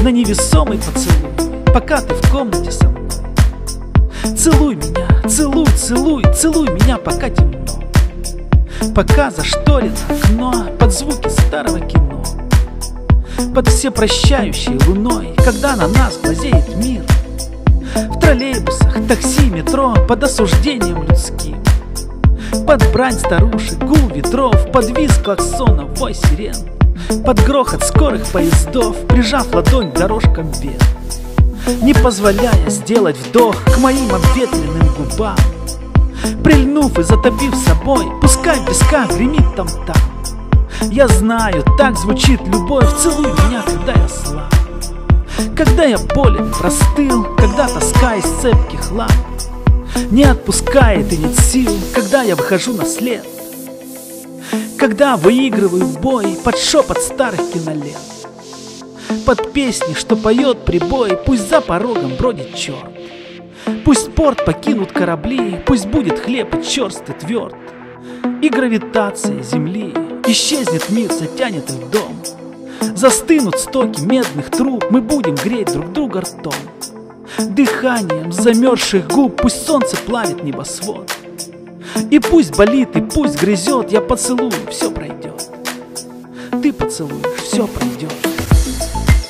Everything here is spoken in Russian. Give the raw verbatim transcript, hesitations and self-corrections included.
на невесомый поцелуй, пока ты в комнате со мной. Целуй меня, целуй, целуй, целуй меня, пока темно, пока зашторено окно под звуки старого кино, под всепрощающей луной, когда на нас глазеет мир. В троллейбусах, такси, метро, под осуждением людским, под брань старушек, гул ветров, под визг клаксонов, вой сирен, под грохот скорых поездов, прижав ладонь к дорожкам вверх, не позволяя сделать вдох к моим обветренным губам, прильнув и затопив собой, пускай в висках гремит там-там. Я знаю, так звучит любовь, целуй меня, когда я слаб, когда я болен, простыл, когда тоска из цепких лап не отпускает и нет сил, когда я выхожу на след, когда выигрываю бой под шепот старых кинолент, под песни, что поет прибой, пусть за порогом бродит черт, пусть порт покинут корабли, пусть будет хлеб и черст и тверд, и гравитация земли, исчезнет мир, затянет в дом, застынут стоки медных труб, мы будем греть друг друга ртом, дыханием замерзших губ, пусть солнце плавит небосвод, и пусть болит, и пусть грызет, я поцелую, все пройдет, ты поцелуешь, все пройдет.